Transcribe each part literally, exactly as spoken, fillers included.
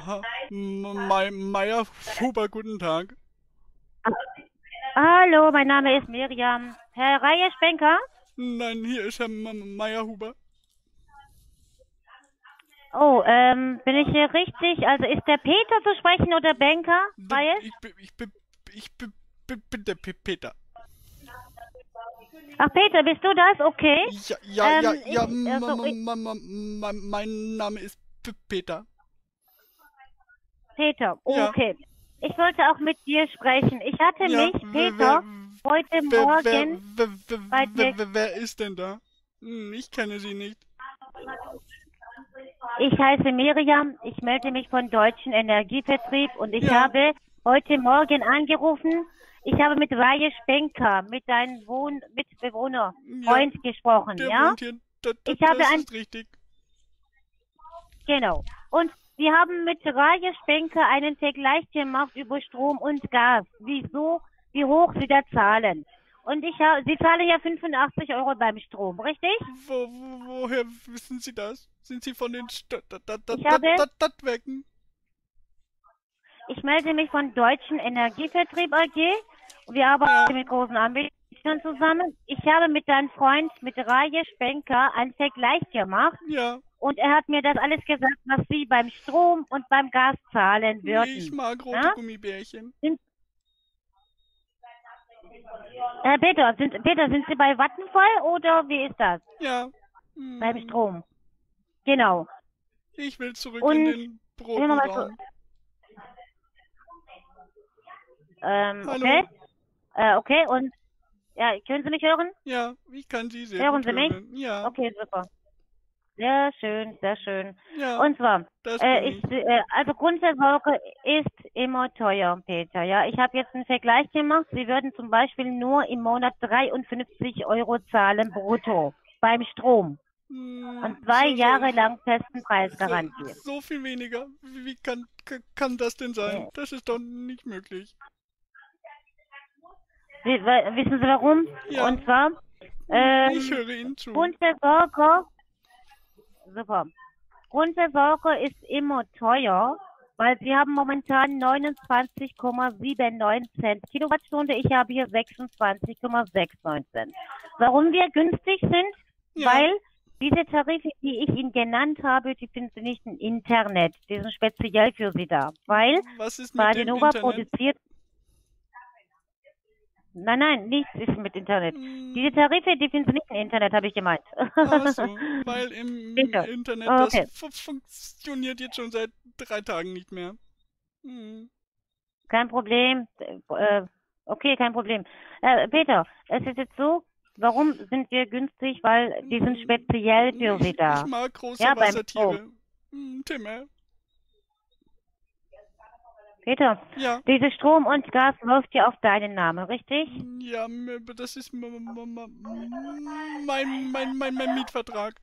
Ha, M- Mei- Meier Huber, guten Tag. Hallo, mein Name ist Miriam. Herr Reihe-Spenker? Nein, hier ist Herr M Meier Huber. Oh, ähm, bin ich hier richtig? Also ist der Peter zu sprechen oder Banker? D Reyes? ich bin, ich bin, ich bin, bin, bin der P Peter. Ach, Peter, bist du das? Okay. Ja, ja, ja, Ähm, ja, ich, m also, m ich, m m m mein Name ist P Peter. Peter, Ja, okay. Ich wollte auch mit dir sprechen. Ich hatte ja, mich, wer, wer, Peter, heute wer, wer, Morgen wer, wer, bei wer, dir. wer, wer ist denn da? Hm, ich kenne Sie nicht. Ich heiße Miriam. Ich melde mich von Deutschen Energievertrieb und ich Ja, habe heute Morgen angerufen. Ich habe mit Reihe Spenker, mit deinem Wohn Mitbewohner, ja, Freund gesprochen, der ja? wohnt hier. Da, da, Ich habe das ein, ist richtig. genau. Und wir haben mit Reihe Spenker einen Vergleich gemacht über Strom und Gas. Wieso, wie hoch sie da zahlen. Und ich habe, sie zahlen ja fünfundachtzig Euro beim Strom, richtig? Wo, wo, woher wissen Sie das? Sind Sie von den Sta da, da, da, Ich da, habe, da, Stadtwerken? ich melde mich von Deutschen Energievertrieb A G. Wir arbeiten Ja, mit großen Anbietern zusammen. Ich habe mit deinem Freund, mit Reihe Spenker, einen Vergleich gemacht. ja. Und er hat mir das alles gesagt, was Sie beim Strom und beim Gas zahlen Ich würden. mag rote Ja? Gummibärchen. Sind, Herr Peter, sind, Peter, sind Sie bei Vattenfall oder wie ist das? Ja. Beim Hm, Strom. Genau. ich will zurück in Und, den hören wir mal so, Brotenraum. ähm, okay. Hallo? Äh, okay, und, ja, können Sie mich hören? Ja, ich kann Sie sehr Hören gut Sie mich? hören. Ja, Okay, super. Sehr schön, sehr schön. ja, Und zwar, das bin äh, ich, ich. äh, also Grundversorgung ist immer teuer, Peter. Ja, ich habe jetzt einen Vergleich gemacht. Sie würden zum Beispiel nur im Monat dreiundfünfzig Euro zahlen brutto beim Strom und Hm, zwei so, so, Jahre lang festen so, Preisgarantie. so viel weniger. Wie, wie kann, kann, kann das denn sein? Äh, Das ist doch nicht möglich. wi- wa- wissen Sie warum? Ja, Und zwar, hm, ich ähm, höre Ihnen zu. Grundversorger, super. Grundversorger ist immer teuer, weil sie haben momentan neunundzwanzig Komma neunundsiebzig Cent Kilowattstunde. Ich habe hier sechsundzwanzig Komma neunundsechzig Cent. Warum wir günstig sind? Ja, Weil diese Tarife, die ich Ihnen genannt habe, die finden Sie nicht im Internet. Die sind speziell für Sie da. Weil was ist mit dem Badenova Internet? produziert. Nein, nein, nichts ist mit Internet. Diese Hm, Tarife, die finden Sie nicht im Internet, habe ich gemeint. ach so, weil im Bitte. Internet das Okay. fu funktioniert jetzt schon seit drei Tagen nicht mehr. Hm, Kein Problem. Äh, okay, kein Problem. Äh, Peter, es ist jetzt so, warum sind wir günstig? Weil die sind hm, speziell für Sie ich, ich da. mag große Ja, beim Strom. Wassertiere. Hm, Timmer. Peter, Ja, dieses Strom und Gas läuft ja auf deinen Namen, richtig? ja, m- das ist m- m- m- mein, mein, mein, mein Mietvertrag.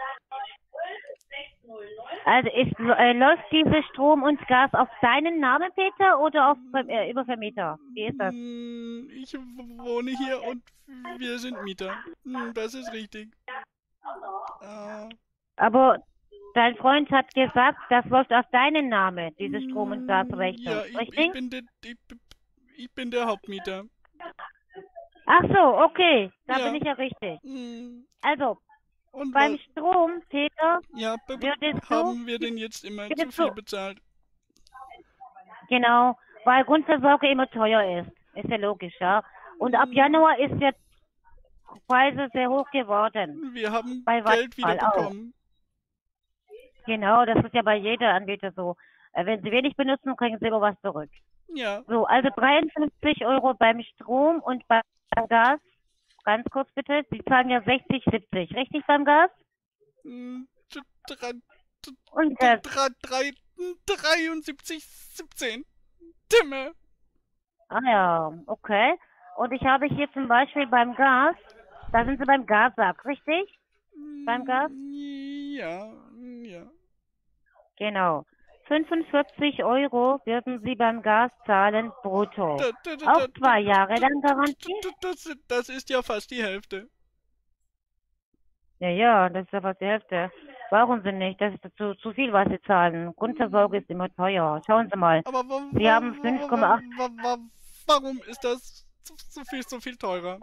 Also ist, äh, läuft dieses Strom und Gas auf deinen Namen, Peter, oder auf äh, über Vermieter? Wie ist das? Hm, ich wohne hier und wir sind Mieter. Hm, das ist richtig. Ah, Aber dein Freund hat gesagt, das läuft auf deinen Namen, diese Strom- und hm, Gasrechnung, ja, ich, ich richtig? bin der, ich, ich bin der Hauptmieter. Ach so, okay, da bin Ja. ich ja richtig. Hm, Also, und beim was? Strom, Peter, Ja, be- be- würdest du, haben wir denn jetzt immer zu würdest viel du, bezahlt? genau, weil Grundversorgung immer teuer ist. Ist ja logisch, ja. Und ab Hm, Januar ist jetzt Preise sehr hoch geworden. wir haben Bei Geld wieder Vattenfall auch. bekommen. Genau, das ist ja bei jeder Anbieter so. Äh, Wenn Sie wenig benutzen, kriegen Sie immer was zurück. Ja. So, also dreiundfünfzig Euro beim Strom und beim Gas. Ganz kurz bitte. Sie zahlen ja sechzig, siebzig, richtig beim Gas? Hm, d- drei, Und d- das, drei, drei, dreiundsiebzig, siebzehn. Timme. ah ja, okay. Und ich habe hier zum Beispiel beim Gas, da sind Sie beim Gassack, richtig? Beim Gas? Hm, ja, ja. Genau. fünfundvierzig Euro würden Sie beim Gas zahlen brutto. Da, da, da, Auch da, da, zwei Jahre da, lang da, Garantie? da, das, das ist ja fast die Hälfte. Ja, ja, das ist ja fast die Hälfte. Brauchen Sie nicht. Das ist zu, zu viel, was Sie zahlen. Grundversorgung ist immer teuer. Schauen Sie mal. Aber wa Sie wa haben wa fünf Komma acht. wa wa warum ist das so, so viel, so viel teurer?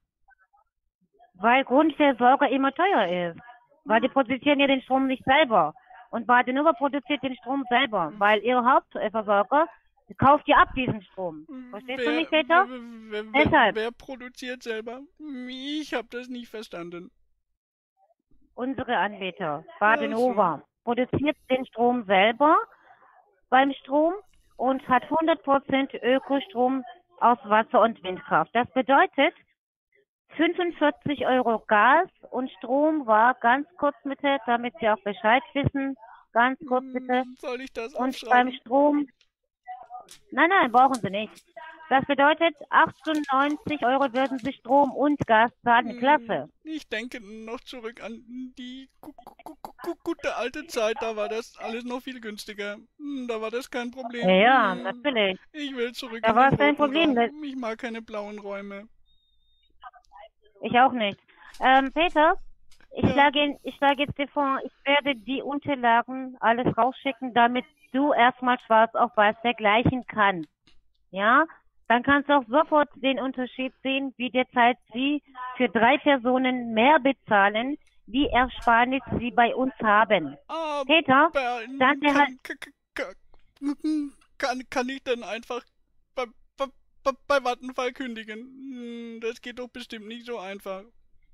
Weil Grundversorger immer teuer ist. Weil die produzieren ja den Strom nicht selber. Und Badenova produziert den Strom selber. Weil ihre Hauptversorger kauft ja ab diesen Strom. Verstehst du Wer, mich, Peter? wer, wer, Deshalb. wer produziert selber? Ich habe das nicht verstanden. Unsere Anbieter, Badenova, produziert den Strom selber beim Strom und hat hundert Prozent Ökostrom aus Wasser- und Windkraft. Das bedeutet, fünfundvierzig Euro Gas und Strom war ganz kurz bitte, damit Sie auch Bescheid wissen. Ganz kurz bitte. Soll ich das Und aufschreiben? beim Strom, nein, nein, brauchen Sie nicht. Das bedeutet, achtundneunzig Euro würden Sie Strom und Gas zahlen. Klasse. Ich denke noch zurück an die gu gu gu gute alte Zeit, da war das alles noch viel günstiger. Da war das kein Problem. Ja, ja, natürlich. Ich will zurück Da in war den es kein roten Problem. Raum. Ich mag keine blauen Räume. Ich auch nicht. Ähm, Peter, ich Ja. schlage, ich schlage jetzt dir vor, ich werde die Unterlagen alles rausschicken, damit du erstmal schwarz auf weiß vergleichen kannst. Ja? Dann kannst du auch sofort den Unterschied sehen, wie derzeit sie für drei Personen mehr bezahlen, wie Ersparnis sie bei uns haben. Aber Peter, dann der kann, kann, kann, kann ich dann einfach bei, bei, bei, bei Vattenfall kündigen? Das geht doch bestimmt nicht so einfach.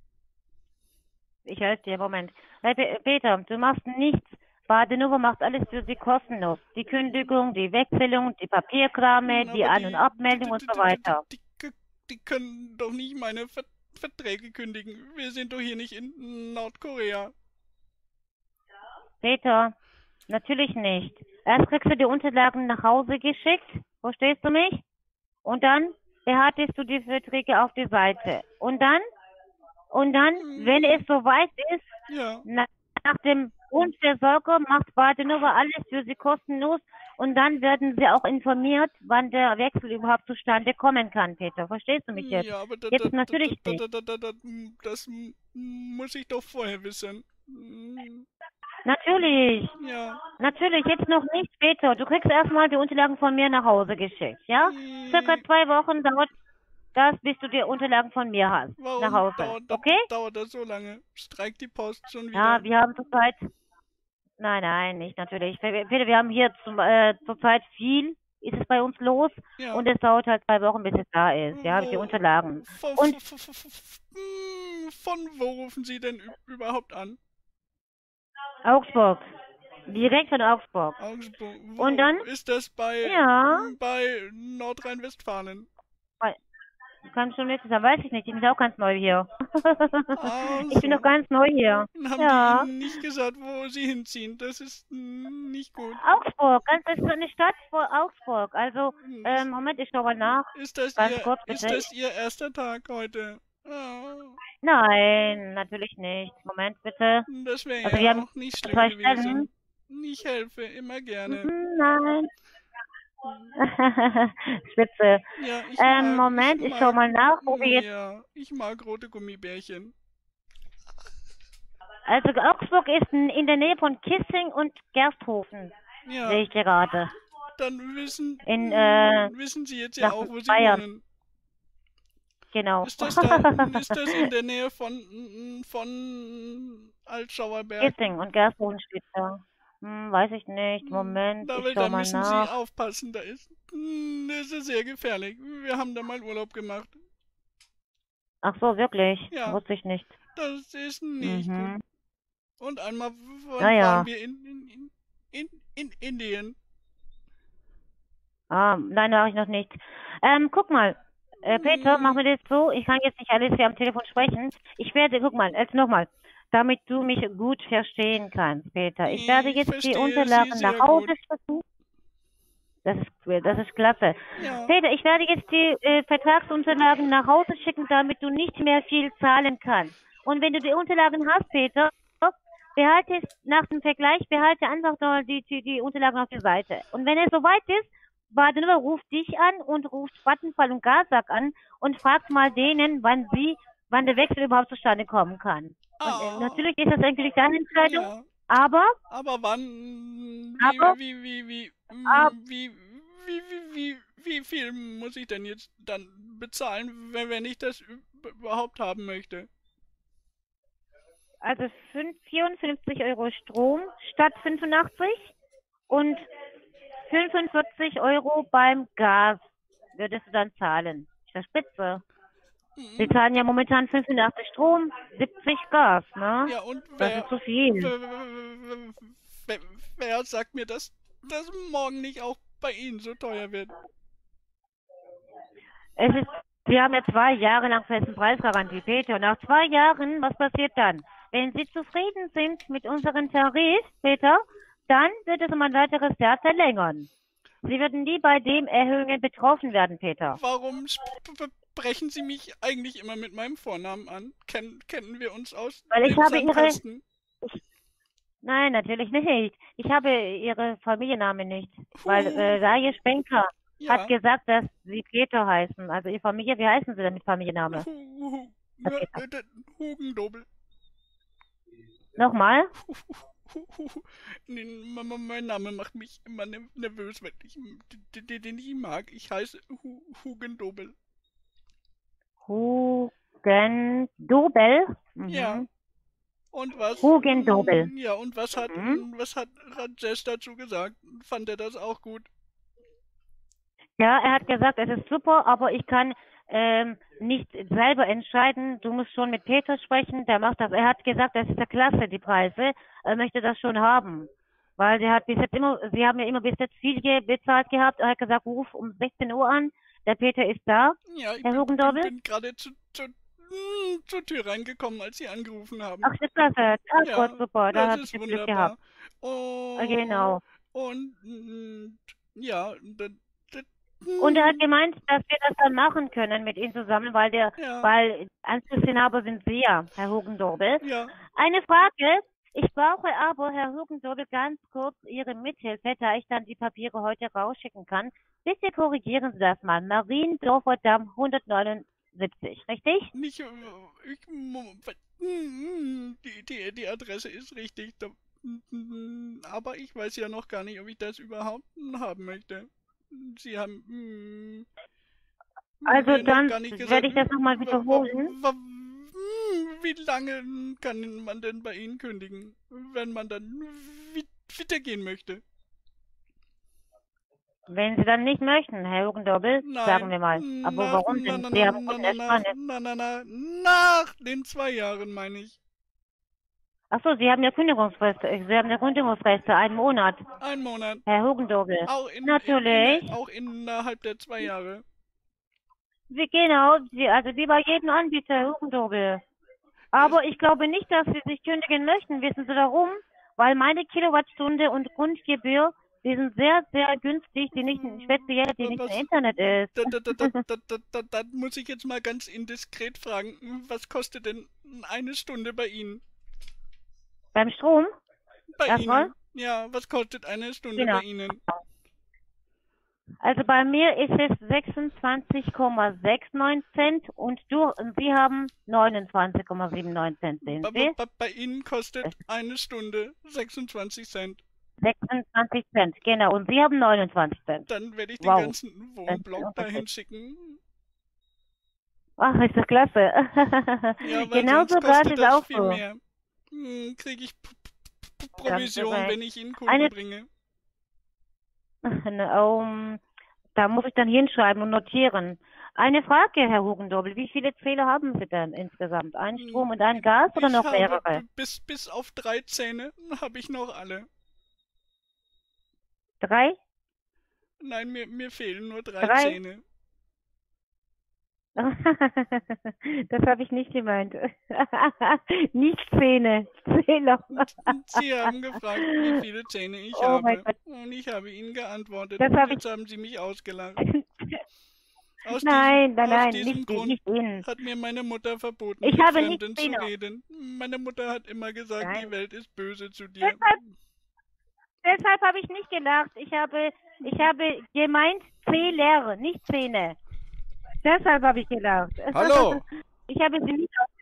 Ich helfe dir, Moment. Hey, Peter, du machst nichts. Badenova macht alles für sie kostenlos. Die Kündigung, die Wechselung, die Papierkrame, Hm, die aber An- und Abmeldung die, und die, so die, weiter. Die, die, die können doch nicht meine Ver Verträge kündigen. Wir sind doch hier nicht in Nordkorea. Peter, natürlich nicht. Erst kriegst du die Unterlagen nach Hause geschickt, verstehst du mich? Und dann behartest du die Verträge auf die Seite. Und dann, und dann, wenn es soweit ist, Ja. nach, nach dem Grundversorger macht Badenova alles für sie kostenlos und dann werden sie auch informiert, wann der Wechsel überhaupt zustande kommen kann, Peter. Verstehst du mich jetzt? Ja, aber da, Jetzt da, natürlich da, nicht. da, da, da, da, das muss ich doch vorher wissen. Natürlich. Ja. Natürlich, jetzt noch nicht später. Du kriegst erstmal die Unterlagen von mir nach Hause geschickt, ja? Circa zwei Wochen dauert das, bis du die Unterlagen von mir hast. Warum nach Hause. dauert, Okay? dauert das so lange? Streikt die Post schon wieder? Ja, wir haben zurzeit. Nein, nein, nicht natürlich. Peter, wir haben hier zum, äh, zurzeit viel, ist es bei uns los. Ja. Und es dauert halt zwei Wochen, bis es da ist. Ja, Wo- die Unterlagen. Von, Und- von, von, von, von wo rufen Sie denn ü- überhaupt an? Augsburg. Direkt von Augsburg. Augsburg. Wo Und dann? ist das bei, Ja. bei Nordrhein-Westfalen? Kann schon nicht sein, weiß ich nicht. Ich bin auch ganz neu hier. Ach Ich bin so. noch ganz neu hier. Haben Ja. die Ihnen nicht gesagt, wo Sie hinziehen? Das ist mm, nicht gut. Augsburg, ganz das ist so eine Stadt vor Augsburg. Also, ähm, Moment, ich schau mal nach. Ist das, Ganz Ihr, kurz, ist bitte. das Ihr erster Tag heute? Ah, Nein, natürlich nicht. Moment, bitte. das wäre Also, wir ja haben auch nicht schlimm zwei gewesen. Stellen. Ich helfe immer gerne. Mhm, Nein. Spitze. Ja, ich Ähm, mag, Moment, ich mag, schau mal nach, wo wir jetzt. Ja, ich mag rote Gummibärchen. Also, Augsburg ist in in der Nähe von Kissing und Gersthofen, Ja, sehe ich gerade. dann wissen, In, äh, wissen Sie jetzt ja nach auch, wo Sie Bayern. wohnen. Genau. Ist das, da, ist das in der Nähe von, von Altschauerberg? Kissing und Gersthofen steht da. Hm, weiß ich nicht. Moment, Da, ich will- schau da mal müssen Sie nach. aufpassen, da ist, hm, das ist sehr gefährlich. Wir haben da mal Urlaub gemacht. Ach so, wirklich? Ja. Wusste ich nicht. Das ist nicht Mhm. gut. Und einmal w- Ah, ja. waren wir in, in, in, in, in Indien. Ah, nein, mache ich noch nicht. Ähm, guck mal. Äh, Peter, Mhm. machen wir das so. Ich kann jetzt nicht alles hier am Telefon sprechen. Ich werde, guck mal, jetzt nochmal. Damit du mich gut verstehen kannst, Peter. Ich werde Ich jetzt verstehe die Sie Unterlagen sehr nach Hause gut. schicken. Das ist, das ist klasse. Ja. Peter, ich werde jetzt die äh, Vertragsunterlagen nach Hause schicken, damit du nicht mehr viel zahlen kannst. Und wenn du die Unterlagen hast, Peter, behalte es nach dem Vergleich, behalte einfach nur die, die, die Unterlagen auf der Seite. Und wenn es soweit ist, Badenova ruft dich an und ruft Vattenfall und Gasak an und fragt mal denen, wann sie, wann der Wechsel überhaupt zustande kommen kann. Und äh, Ah. natürlich ist das eigentlich deine Entscheidung. Ja. Aber, Aber wann, aber, wie, wie, wie, wie, ab, mm, wie, wie, wie, wie, wie viel muss ich denn jetzt dann bezahlen, wenn, wenn ich das ü- überhaupt haben möchte? also fünf- vierundfünfzig Euro Strom statt fünfundachtzig und fünfundvierzig Euro beim Gas würdest du dann zahlen. Ist das spitze? Sie Mhm. zahlen ja momentan fünfundachtzig Strom, siebzig Gas, ne? Ja, und Das wer, ist zu viel. wer, wer, wer, wer sagt mir, dass das morgen nicht auch bei Ihnen so teuer wird? Es ist, Sie haben ja zwei Jahre lang festen Preisgarantie, Peter. Und nach zwei Jahren, was passiert dann? Wenn Sie zufrieden sind mit unserem Tarif, Peter, dann wird es um ein weiteres Jahr verlängern. Sie würden nie bei den Erhöhungen betroffen werden, Peter. Warum sprechen Sie mich eigentlich immer mit meinem Vornamen an? Ken, kennen wir uns aus Weil ich dem habe Ihre, Sandkasten? ich, nein, natürlich nicht. Ich habe Ihre Familiennamen nicht. Weil Hu, äh, Laie Spenker hat ja, gesagt, dass Sie Peter heißen. Also Ihre Familie, wie heißen Sie denn mit Familienname? hu, hu, Herr ja, Peter. äh, d- Hugendobel. Nochmal? Hu, hu, hu, hu. Nee, m- m- mein Name macht mich immer ne- nervös, wenn ich d- d- den ich mag. Ich heiße Hu, Hugendobel. Hugendobel. Ja, Mhm. und was? Hugendobel. mm, Ja, und was hat, Mhm. mm, was hat Rajesh dazu gesagt? Fand er das auch gut? Ja, er hat gesagt, es ist super, aber ich kann ähm, nicht selber entscheiden. Du musst schon mit Peter sprechen, der macht das. Er hat gesagt, das ist ja klasse, die Preise. Er möchte das schon haben. Weil sie hat bis jetzt immer, sie haben ja immer bis jetzt viel ge- bezahlt gehabt. Er hat gesagt, ruf um sechzehn Uhr an. Der Peter ist da, Ja, ich Herr bin, bin, Hugendobel. bin gerade zu, zu, mm, zur Tür reingekommen, als Sie angerufen haben. Ach, ist klasse. Ah, gut, Ja, super. Da das habe ich ist jetzt Glück gehabt. wunderbar. Oh, Genau. und mm, ja, da, da, Und er hat mm, gemeint, dass wir das dann machen können mit ihm zusammen, weil der, ja, weil Anschlussinhaber sind Sie ja, Herr Hugendobel. ja, Eine Frage. Ich brauche aber, Herr Hugendobel, ganz kurz Ihre Mithilfe, da ich dann die Papiere heute rausschicken kann. Bitte korrigieren Sie das mal. Mariendorfer Damm hundertneunundsiebzig, richtig? nicht, äh, ich, mo- mm, die, die, die Adresse ist richtig, da, mm, aber ich weiß ja noch gar nicht, ob ich das überhaupt haben möchte. Sie haben mm, Also mir noch dann gar nicht werde gesagt, ich das nochmal wa- wa- wiederholen. wa- hm, wie lange kann man denn bei Ihnen kündigen, wenn man dann wi- wieder gehen möchte? Wenn Sie dann nicht möchten, Herr Hugendobel, sagen Nein, wir mal. Aber nach, warum na, denn? na, Sie na, haben na, gute na, nach, Ersparnis. na, na, na, nach den zwei Jahren, meine ich. Ach so, Sie haben ja Kündigungsfrist. Sie haben ja Kündigungsrechte, einen Monat. Ein Monat. Herr Hugendobel. Auch in, in, in, Natürlich. auch innerhalb der zwei Jahre. Wie genau, wie, also wie bei jedem Anbieter, Herr Hugendobel. Es, Aber ich glaube nicht, dass Sie sich kündigen möchten. Wissen Sie warum? Weil meine Kilowattstunde und Grundgebühr, die sind sehr, sehr günstig, die nicht, speziell, die wa- nicht im was, Internet ist. da, da, da, da, da, da, da, da muss ich jetzt mal ganz indiskret fragen, was kostet denn eine Stunde bei Ihnen? Beim Strom, Bei erstmal, Ihnen? Ja, was kostet eine Stunde genau. bei Ihnen? Also bei mir ist es sechsundzwanzig Komma neunundsechzig Cent und du, Sie haben neunundzwanzig Komma neunundsiebzig Cent, sehen Bei, bei, Sie? bei bei Ihnen kostet eine Stunde sechsundzwanzig Cent. sechsundzwanzig Cent, genau. Und Sie haben neunundzwanzig Cent. Dann werde ich den Wow, ganzen das ist ein Wohnblock Unterschied. dahin schicken. Ach, ist das klasse. Ja, weil Genau sonst so gerade kostet ist das auch viel so. mehr. Hm, kriege ich P P P Da haben Sie Provision, wenn recht. ich Ihnen Kunden Eine, bringe. um, da muss ich dann hinschreiben und notieren. Eine Frage, Herr Hugendobel. Wie viele Zähler haben Sie denn insgesamt? Ein Strom und ein Hm, Gas oder Ich noch habe mehrere? b- bis, bis auf drei Zähne habe ich noch alle. Drei? Nein, mir, mir fehlen nur drei Drei? Zähne. Das habe ich nicht gemeint. Nicht Zähne, Zähler. Und, und Sie haben gefragt, wie viele Zähne ich Oh mein habe. Gott, Und ich habe Ihnen geantwortet. das Und habe ich. jetzt haben Sie mich ausgelacht. Aus diesem, Nein, nein, aus nein, diesem nicht, Grund nicht Ihnen. hat mir meine Mutter verboten, Ich mit habe nicht Fremden zu Zähne. reden. Meine Mutter hat immer gesagt, die Nein. Welt ist böse zu dir. Deshalb, deshalb habe ich nicht gelacht. Ich habe, ich habe gemeint Zähler, nicht Zähne. Deshalb habe ich gelacht. Hallo, Ich habe Sie nicht ausgelacht.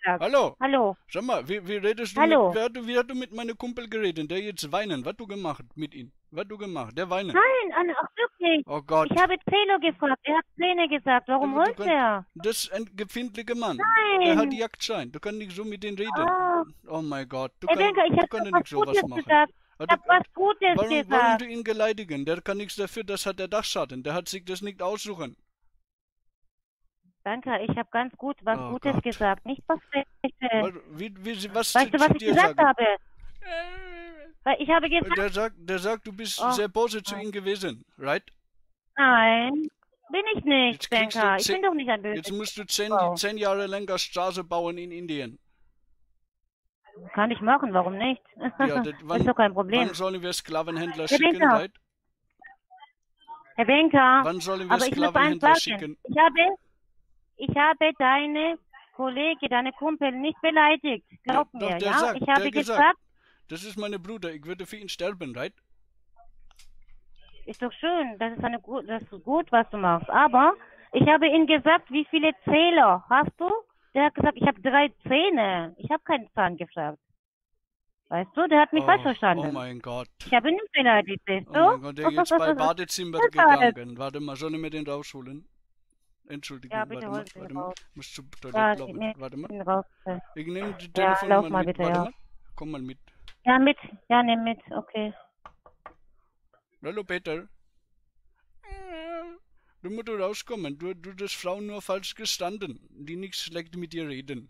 gesagt. Hallo? Hallo. Sag mal, wie, wie redest du Hallo. mit, wer, hat du- wie hat du mit meinem Kumpel geredet, der jetzt weinen? Was du gemacht mit ihm? Was du gemacht? Der weinen. Nein, Anne, ach wirklich. Oh Gott. Ich habe Zähler gefragt. Er hat Zähne gesagt. Warum Du- du heult kannst- er? Das ist ein gefindlicher Mann. Der hat Nein. Jagdschein. Du kannst nicht so mit ihm reden. Ah. Oh mein Gott. Du, Herr kann, Wenker, ich du habe kannst doch ja nicht was sowas Gutes machen. gesagt. Ah, Ich habe du- was Gutes Warum, warum gesagt. du ihn beleidigen? Der kann nichts dafür, das hat der Dachschaden. Der hat sich das nicht aussuchen. Danke, ich habe ganz gut was Oh Gutes Gott. gesagt. Nicht was Schlechtes. Was, wie, wie, was Weißt du, zu was ich dir gesagt sagen? habe? Weil ich habe gesagt, Der sagt, der sagt, du bist Oh. sehr böse zu ihm gewesen, right? nein, bin ich nicht, Jetzt kriegst du Denker. Ich zehn- bin doch nicht ein böses. Jetzt musst du zehn, Frau. zehn Jahre länger Straße bauen in Indien. Kann ich machen, warum nicht? Ja, das, wann, ist doch kein Problem. wann sollen wir Sklavenhändler Herr schicken, Winter. right? Herr Wenker, Wann sollen wir aber ich muss eins Sklavenhändler sagen. schicken? Ich habe, ich habe deine Kollege, deine Kumpel nicht beleidigt. Glaub Ja, doch, mir, der ja? sagt- ich habe der gesagt. gesagt, Das ist mein Bruder, ich würde für ihn sterben, right? ist doch schön, das ist, eine, gu- das ist gut, was du machst. Aber ich habe ihm gesagt, wie viele Zähler hast du? Der hat gesagt, ich habe drei Zähne. Ich habe keinen Zahn gefragt. Weißt du, der hat mich oh, falsch oh verstanden. mein Gott. Ich habe ihn nicht beleidigt, siehst Oh du? mein Gott, der ist jetzt bei Badezimmer Das war alles. gegangen. Warte mal, sollen wir den rausholen? Entschuldigung, Ja, bitte warte hol mal, bitte warte mal. raus. Muss zur Ja, Toilette ich laufen. nehm Warte mal. ihn raus. Ich nehme die Ja, Telefonnummer lauf mal mit. bitte, Warte ja. mal. Komm mal mit. Ja, mit. Ja, nimm mit, okay. Hallo Peter. Du musst rauskommen. Du, du hast Frauen nur falsch gestanden, die nichts schlecht mit dir reden.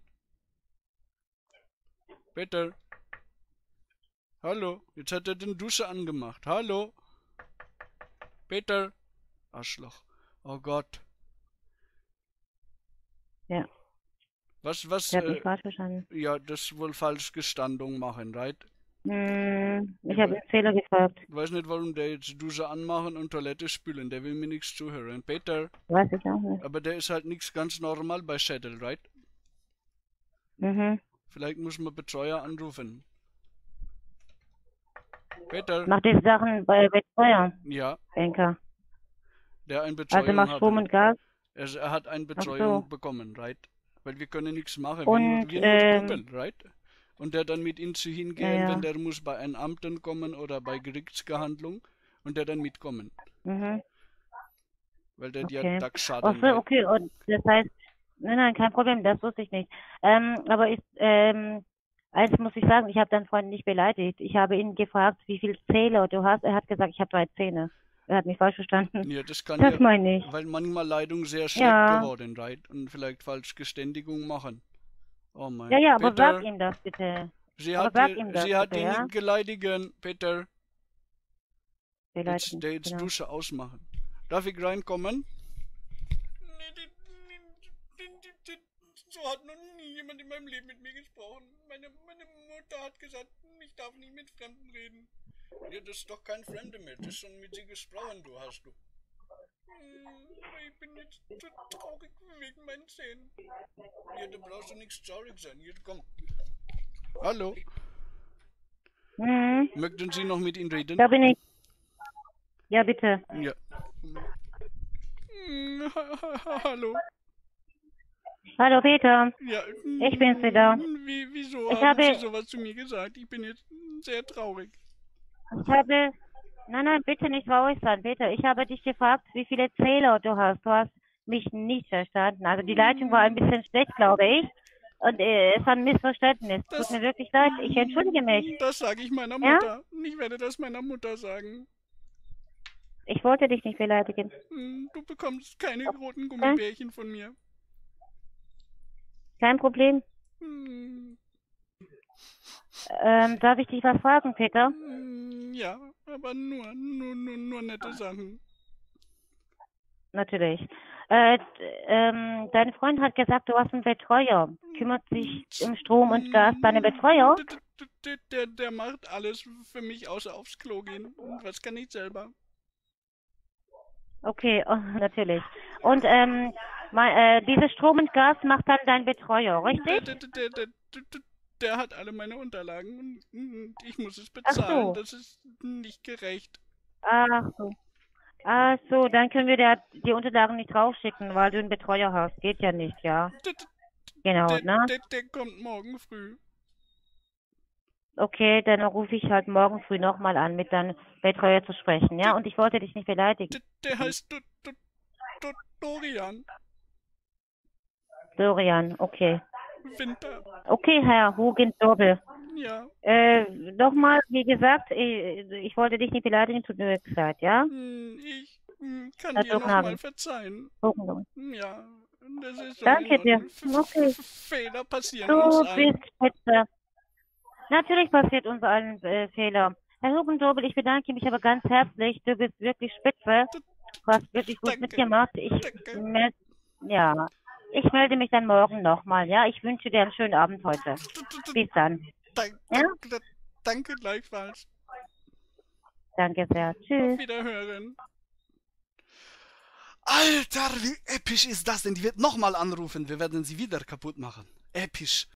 Peter. Hallo. Jetzt hat er den Dusche angemacht. Hallo. Peter. Arschloch. Oh Gott. Ja. Was, was, Der hat mich äh, falsch verstanden. ja, das wohl falsch Gestandung machen, right? Hm, ich habe den Fehler gefragt. Ich weiß nicht, warum der jetzt Dusche anmachen und Toilette spülen. Der will mir nichts zuhören. Peter. Weiß ich auch nicht. Aber der ist halt nichts ganz normal bei Schädel, right? Mhm. Vielleicht muss man Betreuer anrufen. Peter. Mach die Sachen bei Betreuer, Ja, Denker. der ein Betreuung Also mach hat. Strom und Gas. Er, er hat eine Ach Betreuung so. bekommen, right? Weil wir können nichts machen. Und, wir, wir nur ähm, Kumpel, right? Und der dann mit ihm zu hingehen, Ja, ja. wenn der muss bei einem Amten kommen oder bei Gerichtsgehandlung und der dann mitkommen. Mhm. Weil der Okay. ja Ach Dachschaden so, okay. Und das heißt, nein, nein, kein Problem, das wusste ich nicht. Ähm, aber ich, ähm, eins muss ich sagen, ich habe deinen Freund nicht beleidigt. Ich habe ihn gefragt, wie viel Zähler du hast. Er hat gesagt, ich habe drei Zähne. Er hat mich falsch verstanden. Ja, das kann Das ja, meine ich. weil manchmal Leitung sehr schlecht Ja. geworden, right? Und vielleicht falsch Geständigung machen. Oh mein Ja, ja, aber Peter, sag ihm das bitte. sie aber hat, sag dir- ihm das sie hat bitte, ihn ja? nicht geleidigen, Peter. Beleidigen. Jetzt, der jetzt Genau. Dusche ausmachen. Darf ich reinkommen? So hat noch nie jemand in meinem Leben mit mir gesprochen. Meine, meine Mutter hat gesagt, ich darf nicht mit Fremden reden. Ja, das ist doch kein Fremde mehr. Das ist schon mit sie gesprochen, du hast du. Ich bin jetzt so traurig wegen meinen Zähnen. Ja, da brauchst du nichts traurig sein. Hier, komm. Hallo. Mhm. Möchten Sie noch mit ihm reden? Da bin ich. Ja, bitte. Ja. Hallo. Hallo Peter. Ja, Ich bin's wieder. Wie, wieso Ich haben habe- Sie sowas zu mir gesagt? Ich bin jetzt sehr traurig. Ich habe. Nein, nein, bitte nicht traurig sein, Peter. Ich habe dich gefragt, wie viele Zähler du hast. Du hast mich nicht verstanden. Also die Leitung war ein bisschen schlecht, glaube ich. Und äh, es war ein Missverständnis. Das- Tut mir wirklich leid. Ich entschuldige mich. Das sage ich meiner Ja? Mutter. Ich werde das meiner Mutter sagen. Ich wollte dich nicht beleidigen. Hm, Du bekommst keine roten Gummibärchen von mir. Kein Problem. Hm, Ähm, darf ich dich was fragen, Peter? hm, Ja, aber nur, nur, nur, nur nette Sachen. Natürlich. Äh, d- ähm, dein Freund hat gesagt, du hast einen Betreuer. Kümmert sich um Strom und Gas deine Betreuer? Der, der, der, der, der macht alles für mich, außer aufs Klo gehen. Und was kann ich selber? Okay, oh, natürlich. Und ähm, mein, äh, dieses Strom und Gas macht dann dein Betreuer, Der, richtig? der, der, der, der, der, der hat alle meine Unterlagen und, und ich muss es Ach so. bezahlen. Das ist nicht gerecht. Ach so. Ach so, dann können wir dir die Unterlagen nicht rausschicken, weil du einen Betreuer hast. Geht ja nicht, ja. Der, der, Genau, Der, ne? der, der kommt morgen früh. Okay, dann rufe ich halt morgen früh nochmal an, mit deinem Betreuer zu sprechen, ja? Der, Und ich wollte dich nicht beleidigen. der, der heißt Do, Do, Do, Dorian Dorian, okay. Winter. Okay, Herr Hugendobel. Ja. Äh, nochmal, wie gesagt, ich, ich wollte dich nicht beleidigen, tut mir wirklich leid, ja? Hm, Ich hm, kann Herr dir nochmal Ducknagel. verzeihen. Hugendobel. Ja, das ist schon in Danke dir. Ordnung. F Okay. F Fehler passieren uns Du allen. bist spitze. Natürlich passiert uns allen äh, Fehler. Herr Hugendobel, ich bedanke mich aber ganz herzlich. Du bist wirklich spitze. D Du hast wirklich gut Danke. mitgemacht. Ich Danke. melde, ja, ich melde mich dann morgen nochmal, ja? Ich wünsche dir einen schönen Abend heute. Bis dann. Dank, Ja? danke, danke gleichfalls. Danke sehr. Auf Tschüss. Wiederhören. Alter, wie episch ist das denn? Die wird nochmal anrufen. Wir werden sie wieder kaputt machen. Episch.